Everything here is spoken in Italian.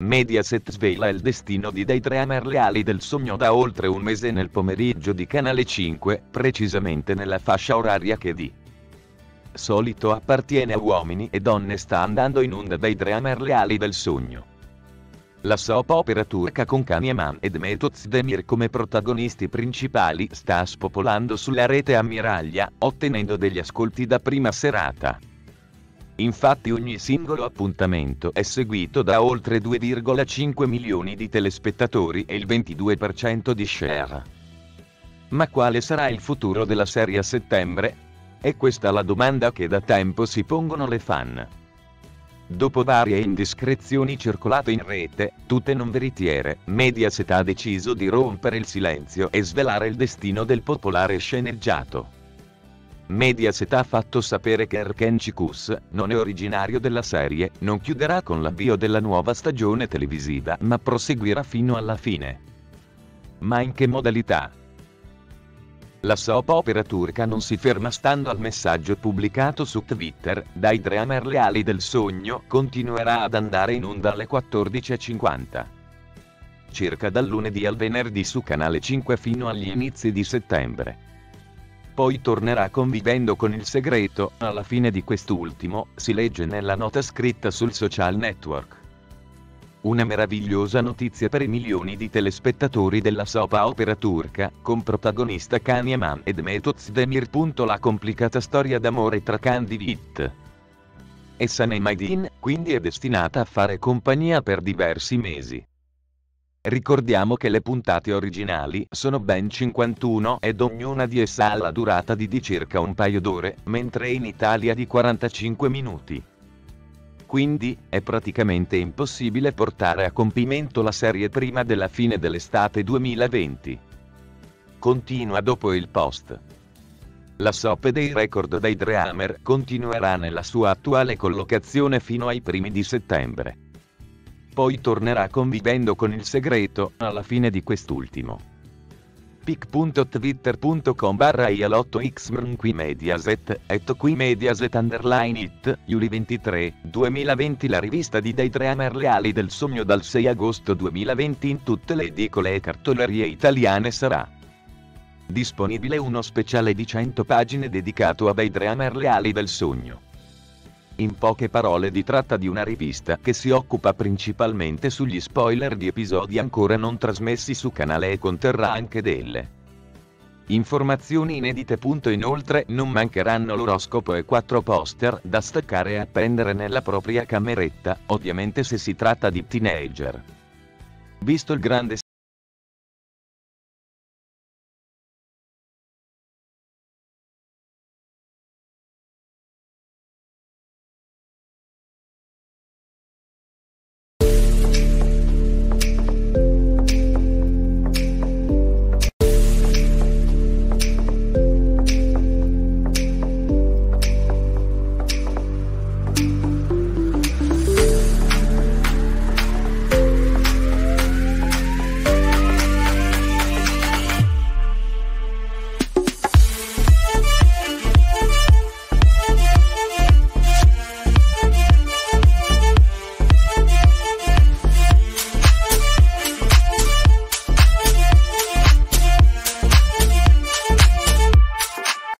Mediaset svela il destino di Daydreamer, le ali del sogno, da oltre un mese nel pomeriggio di Canale 5, precisamente nella fascia oraria che di solito appartiene a Uomini e Donne. Sta andando in onda Daydreamer, le ali del sogno. La soap opera turca con Kani Eman ed Mesut Özdemir come protagonisti principali sta spopolando sulla rete ammiraglia, ottenendo degli ascolti da prima serata. Infatti ogni singolo appuntamento è seguito da oltre 2,5 milioni di telespettatori e il 22% di share. Ma quale sarà il futuro della serie a settembre? È questa la domanda che da tempo si pongono le fan. Dopo varie indiscrezioni circolate in rete, tutte non veritiere, Mediaset ha deciso di rompere il silenzio e svelare il destino del popolare sceneggiato. Mediaset ha fatto sapere che Erken Çikus, non è originario della serie, non chiuderà con l'avvio della nuova stagione televisiva, ma proseguirà fino alla fine. Ma in che modalità? La soap opera turca non si ferma stando al messaggio pubblicato su Twitter. Daydreamer, le ali del sogno continuerà ad andare in onda alle 14:50. Circa dal lunedì al venerdì su Canale 5 fino agli inizi di settembre. Poi tornerà Convivendo con il segreto, alla fine di quest'ultimo, si legge nella nota scritta sul social network. Una meravigliosa notizia per i milioni di telespettatori della soap opera turca, con protagonista Kani Eman ed Mesut Özdemir. La complicata storia d'amore tra Kandivit e Sanem Aydin, quindi, è destinata a fare compagnia per diversi mesi. Ricordiamo che le puntate originali sono ben 51 ed ognuna di esse ha la durata di circa un paio d'ore, mentre in Italia di 45 minuti. Quindi, è praticamente impossibile portare a compimento la serie prima della fine dell'estate 2020. Continua dopo il post. La soap dei record Daydreamer continuerà nella sua attuale collocazione fino ai primi di settembre. Poi tornerà Convivendo con il segreto, alla fine di quest'ultimo. pic.twitter.com/ialottoxmrn qui Mediaset, qui Mediaset _ Juli 23, 2020. La rivista di Daydreamer, le ali del sogno, dal 6 agosto 2020 in tutte le edicole e cartolerie italiane. Sarà disponibile uno speciale di 100 pagine dedicato a Daydreamer, le ali del sogno. In poche parole, si tratta di una rivista che si occupa principalmente sugli spoiler di episodi ancora non trasmessi su canale e conterrà anche delle informazioni inedite. Inoltre non mancheranno l'oroscopo e 4 poster da staccare e appendere nella propria cameretta, ovviamente se si tratta di teenager. Visto il grande